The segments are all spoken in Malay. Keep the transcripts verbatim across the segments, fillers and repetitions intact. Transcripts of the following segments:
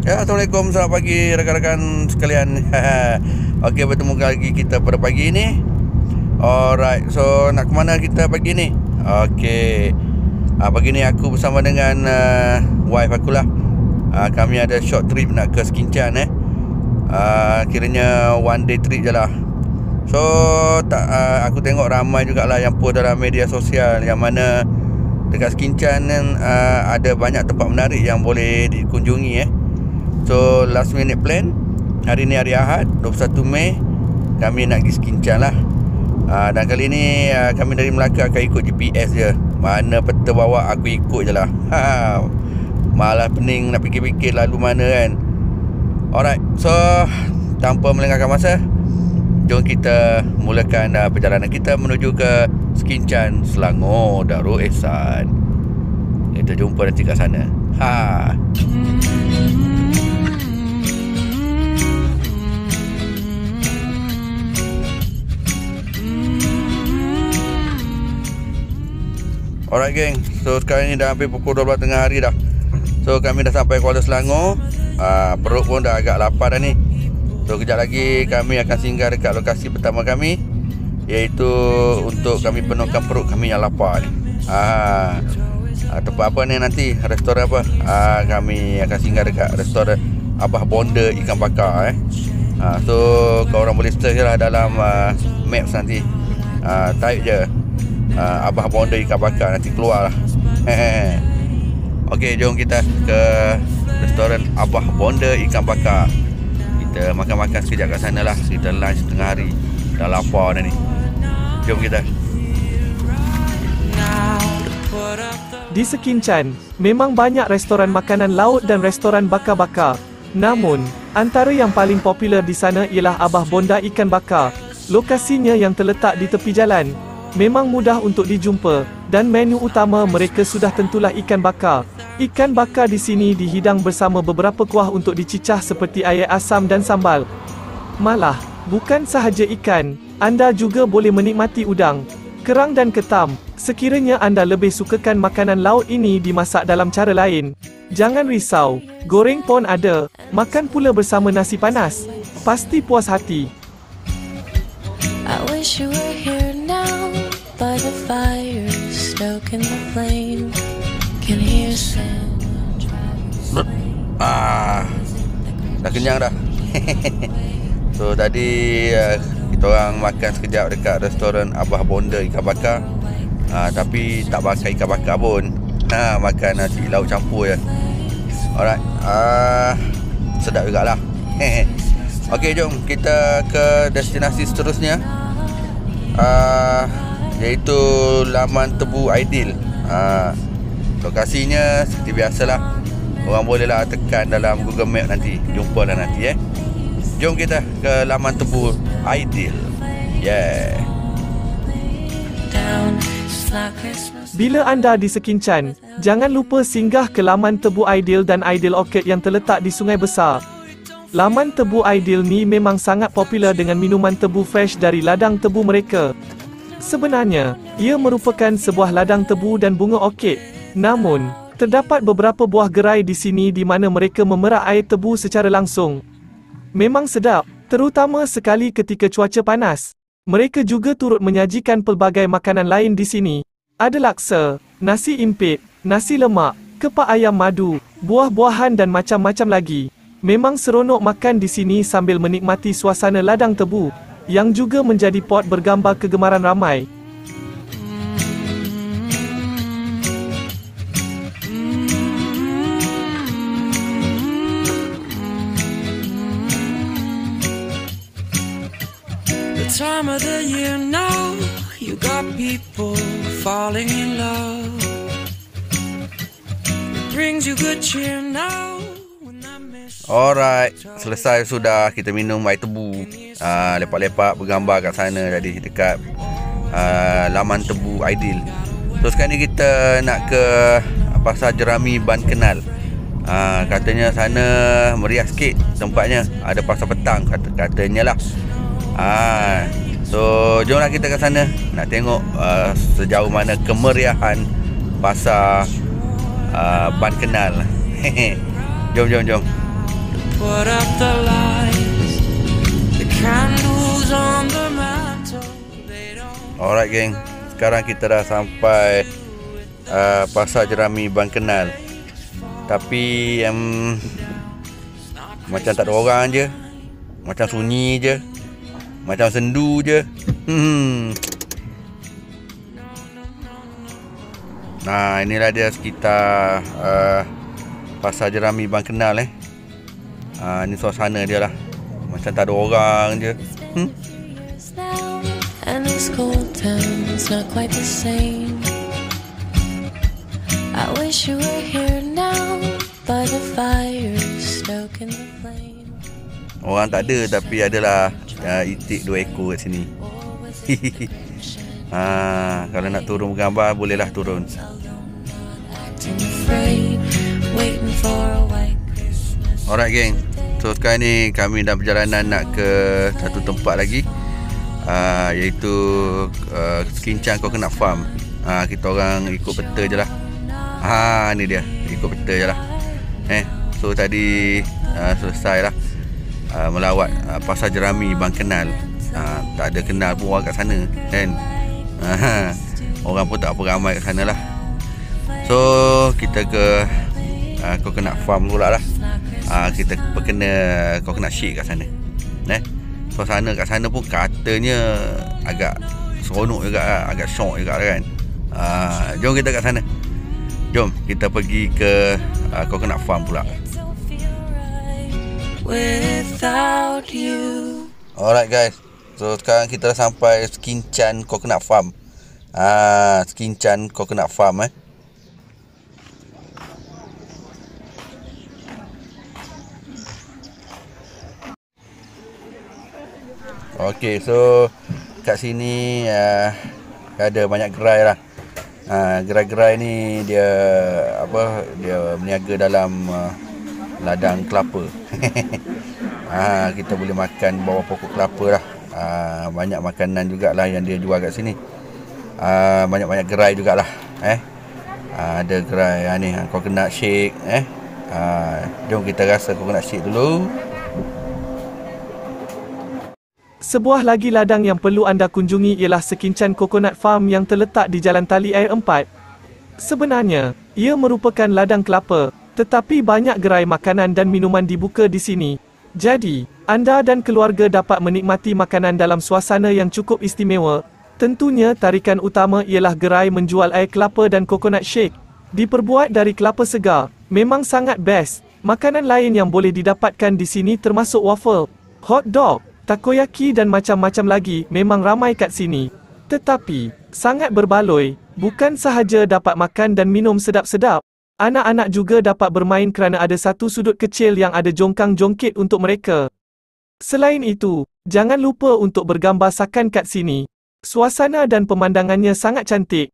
Ya, Assalamualaikum, selamat pagi rakan-rakan sekalian. Okey, bertemu lagi kita pada pagi ni. Alright, so nak ke mana kita pagi ni? Okey, uh, pagi ni aku bersama dengan uh, wife akulah. uh, Kami ada short trip nak ke Sekinchan eh. uh, Kiranya one day trip je lah. So tak, uh, aku tengok ramai jugalah yang post dalam media sosial yang mana dekat Sekinchan uh, ada banyak tempat menarik yang boleh dikunjungi eh. So last minute plan, hari ni hari Ahad dua puluh satu Mei, kami nak pergi Sekinchan lah. uh, Dan kali ni uh, kami dari Melaka akan ikut G P S je. Mana peta bawa aku ikut je lah. ha, Malah pening nak fikir-fikir lalu mana kan. Alright, so tanpa melengahkan masa, jom kita mulakan uh, perjalanan kita menuju ke Sekinchan, Selangor, Darul Ehsan. Kita jumpa nanti kat sana. Ha. Alright geng, so sekarang ni dah hampir pukul dua belas tengah hari dah. So kami dah sampai Kuala Selangor. uh, Perut pun dah agak lapar dah ni. So kejap lagi kami akan singgah dekat lokasi pertama kami, iaitu untuk kami penuhkan perut kami yang lapar ni. uh, uh, Tempat apa ni nanti, restoran apa, uh, kami akan singgah dekat restoran Abah Bonda Ikan Bakar eh. uh, So korang boleh search lah dalam uh, maps nanti. uh, Type je uh, Abah Bonda Ikan Bakar, nanti keluar lah. Okey, jom kita ke restoran Abah Bonda Ikan Bakar. Kita makan-makan sekejap kat sana lah. Kita lunch tengah hari. Dah lapar dah ni. Jom kita. Di Sekinchan, memang banyak restoran makanan laut dan restoran bakar-bakar. Namun, antara yang paling popular di sana ialah Abah Bonda Ikan Bakar. Lokasinya yang terletak di tepi jalan, memang mudah untuk dijumpa, dan menu utama mereka sudah tentulah ikan bakar. Ikan bakar di sini dihidang bersama beberapa kuah untuk dicicah seperti air asam dan sambal. Malah, bukan sahaja ikan, anda juga boleh menikmati udang, kerang dan ketam. Sekiranya anda lebih sukakan makanan laut ini dimasak dalam cara lain, jangan risau, goreng pun ada, makan pula bersama nasi panas. Pasti puas hati. I wish you were here now, by the fire, stoking the flame. Can hear sound. Ah, dah kenyang dah. So tadi uh, kita orang makan sekejap dekat restoran Abah Bonda Ikan Bakar. uh, Tapi tak bakar ikan bakar pun. Ha, makan nasi lauk campur je. Alright, uh, sedap jugalah. Okey, jom kita ke destinasi seterusnya, uh, iaitu Laman Tebu Aidil. uh, Lokasinya seperti biasalah, orang bolehlah tekan dalam Google Map nanti, jumpa lah nanti eh. Jom kita ke Laman Tebu Aidil. Yeah. Bila anda di Sekinchan, jangan lupa singgah ke Laman Tebu Aidil dan Aidil Orchid yang terletak di Sungai Besar. Laman Tebu Aidil ni memang sangat popular dengan minuman tebu fresh dari ladang tebu mereka. Sebenarnya, ia merupakan sebuah ladang tebu dan bunga orkid. Namun, terdapat beberapa buah gerai di sini di mana mereka memerah air tebu secara langsung. Memang sedap, terutama sekali ketika cuaca panas. Mereka juga turut menyajikan pelbagai makanan lain di sini. Ada laksa, nasi impit, nasi lemak, kepak ayam madu, buah-buahan dan macam-macam lagi. Memang seronok makan di sini sambil menikmati suasana ladang tebu, yang juga menjadi pot bergambar kegemaran ramai. Time of the year now, you got people falling in love. It brings you good cheer now. Alright, selesai sudah kita minum air tebu. uh, Lepak-lepak bergambar kat sana tadi, dekat uh, Laman Tebu Aidil. So sekarang ni kita nak ke Pasar Jerami Ban Kenal. uh, Katanya sana meriah sikit tempatnya, ada pasar petang kata, katanya lah. Ah, so jomlah kita ke sana nak tengok uh, sejauh mana kemeriahan pasar uh, Ban Kenal. Jom jom jom. put up the lights, the candles on the mantle, they don't. Alright geng, sekarang kita dah sampai uh, Pasar Jerami Bangkenal. Tapi um, macam tak ada orang je, macam sunyi je, macam sendu je. Hmm. Nah, inilah dia sekitar uh, Pasar Jerami Bangkenal eh. Uh, ini suasana dia lah, macam tak ada orang je. Hmm. And this cold town's not quite the same. I wish you were here now by the fire, stoking the flame. Orang tak ada tapi adalah uh, itik dua ekor kat sini. Ha, kalau nak turun gambar bolehlah turun. Alright geng, so sekarang ni kami dalam perjalanan nak ke satu tempat lagi, uh, iaitu uh, Sekincang Coconut Farm. uh, Kita orang ikut peta je lah. Ha, ni dia, ikut peta je lah. Eh, so tadi uh, selesai lah uh, melawat uh, Pasar Jerami Bangkenal. uh, Tak ada kenal pun orang kat sana kan. uh, Orang pun tak apa ramai kat sana lah. So kita ke uh, Coconut Farm pula lah. uh, Kita berkena coconut shake kat sana. Eh, suasana kat sana pun katanya agak seronok juga lah, agak syok juga lah kan. uh, Jom kita kat sana. Jom kita pergi ke uh, Coconut Farm pula. Without you. Alright guys, so sekarang kita dah sampai Sekincang Coconut Farm. Ah, Sekincang Coconut Farm eh. Okey, so kat sini uh, ada banyak gerai lah. Ha, gerai-gerai ni dia apa, dia berniaga dalam uh, ladang kelapa. ha, kita boleh makan bawah pokok kelapa lah. Ha, banyak makanan jugalah yang dia jual kat sini. Ha, banyak-banyak gerai jugalah eh. Ha, ada gerai ha, ni coconut shake eh. Ha, jom kita rasa coconut shake dulu. Sebuah lagi ladang yang perlu anda kunjungi ialah Sekincang Coconut Farm yang terletak di Jalan Tali Air empat. Sebenarnya, ia merupakan ladang kelapa, tetapi banyak gerai makanan dan minuman dibuka di sini. Jadi, anda dan keluarga dapat menikmati makanan dalam suasana yang cukup istimewa. Tentunya tarikan utama ialah gerai menjual air kelapa dan coconut shake. Diperbuat dari kelapa segar, memang sangat best. Makanan lain yang boleh didapatkan di sini termasuk waffle, hot dog, takoyaki dan macam-macam lagi. Memang ramai kat sini. Tetapi, sangat berbaloi, bukan sahaja dapat makan dan minum sedap-sedap. Anak-anak juga dapat bermain kerana ada satu sudut kecil yang ada jongkang-jongkit untuk mereka. Selain itu, jangan lupa untuk bergambar sakan kat sini. Suasana dan pemandangannya sangat cantik.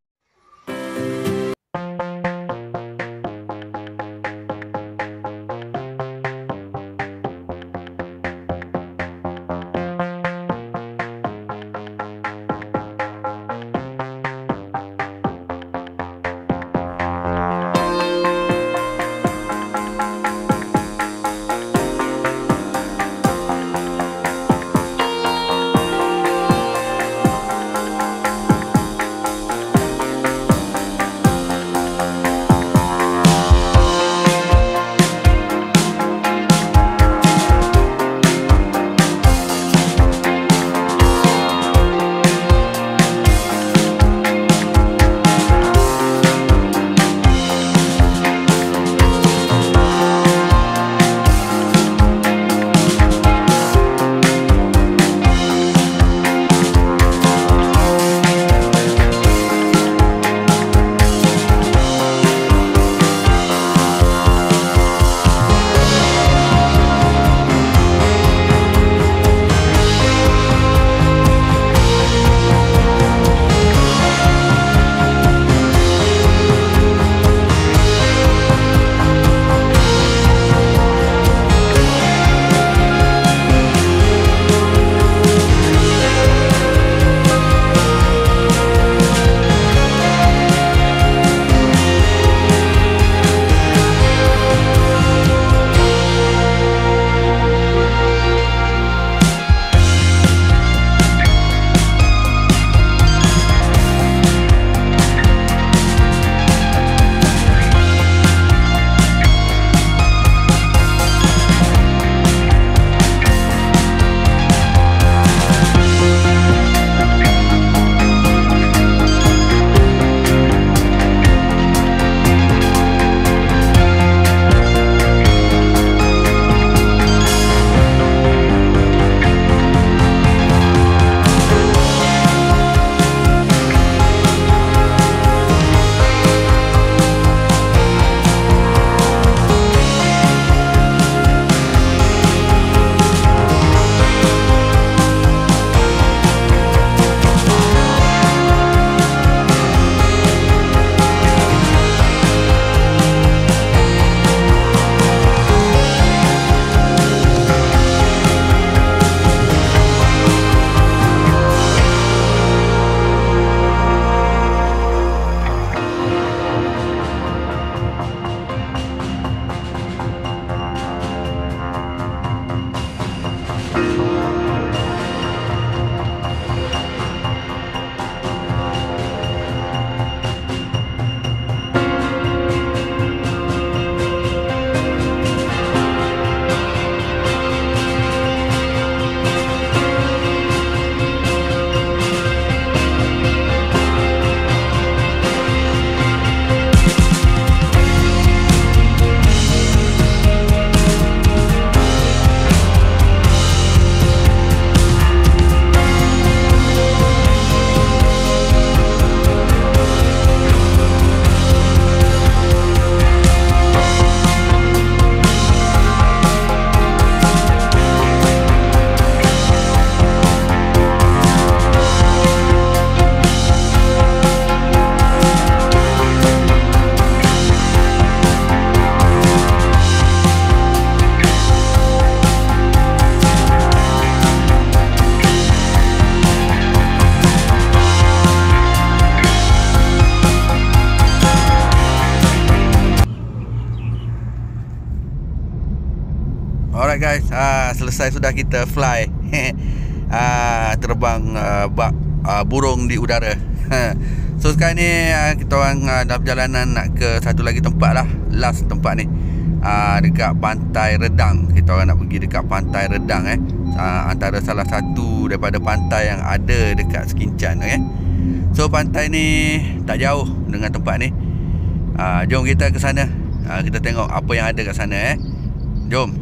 Alright guys, uh, selesai sudah kita fly. uh, Terbang uh, bak uh, burung di udara. So sekarang ni uh, kita orang uh, dalam perjalanan nak ke satu lagi tempat lah. Last tempat ni, uh, dekat Pantai Redang. Kita orang nak pergi dekat Pantai Redang eh. uh, Antara salah satu daripada pantai yang ada dekat Sekincan, okay? So pantai ni tak jauh dengan tempat ni. uh, Jom kita ke sana. uh, Kita tengok apa yang ada kat sana eh. Jom.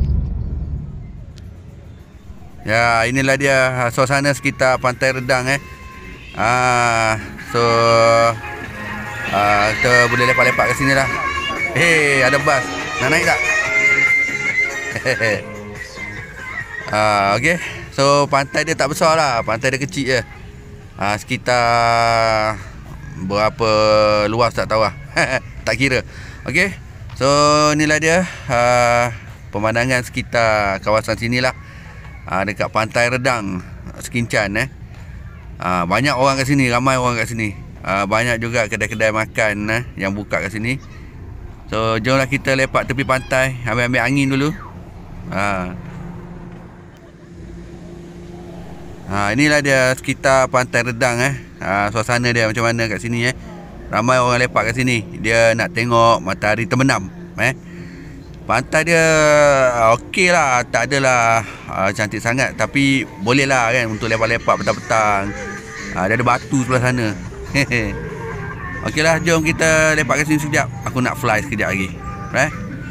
Ya, inilah dia suasana sekitar Pantai Redang eh. Ah, so ah, kita boleh lepak-lepak ke sini lah. Hei, ada bas. Nak naik tak? ah, okay. So pantai dia tak besar lah. Pantai dia kecil je. ah, Sekitar berapa luas tak tahu lah. Tak kira. Okay. So inilah dia ah, pemandangan sekitar kawasan sini lah. Ha, dekat Pantai Redang Sekincan eh. ha, Banyak orang kat sini, ramai orang kat sini. ha, Banyak juga kedai-kedai makan eh, yang buka kat sini. So jomlah kita lepak tepi pantai, ambil-ambil angin dulu. ha. ha, Inilah dia sekitar Pantai Redang eh. ha, Suasana dia macam mana kat sini eh. Ramai orang lepak kat sini. Dia nak tengok matahari terbenam eh. Pantai dia okey lah, tak adalah uh, cantik sangat, tapi boleh lah kan untuk lepak-lepak petang-petang. uh, Dia ada batu sebelah sana. Okey lah, jom kita lepak kat sini sekejap. Aku nak fly sekejap lagi. Right?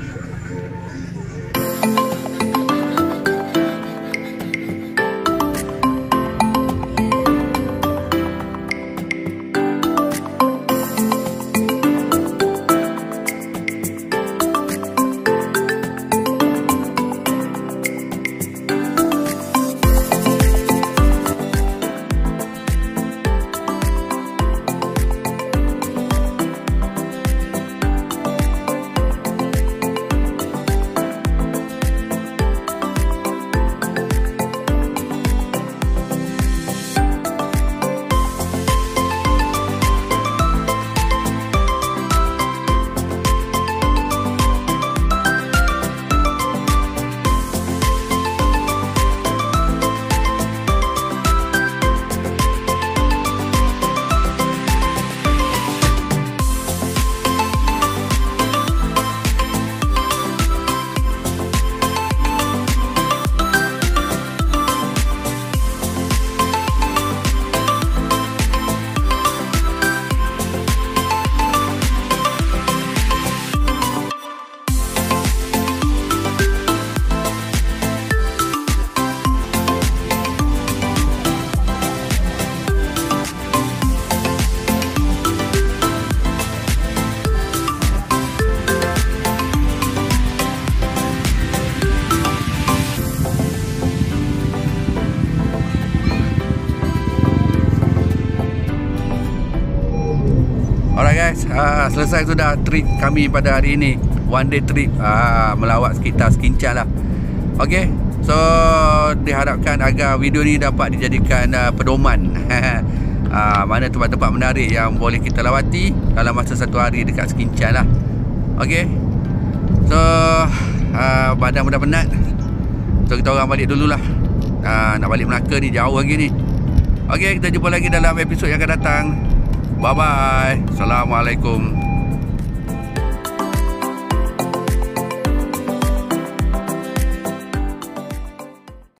Alright guys, uh, selesai sudah trip kami pada hari ini. One day trip uh, melawat sekitar Sekincan lah. Okay, so diharapkan agar video ni dapat dijadikan uh, pedoman uh, mana tempat-tempat menarik yang boleh kita lawati dalam masa satu hari dekat Sekincan lah. Okay, so uh, badan dah penat, so kita orang balik dululah. uh, Nak balik Melaka ni jauh lagi ni. Okay, kita jumpa lagi dalam episod yang akan datang. Bye bye. Assalamualaikum.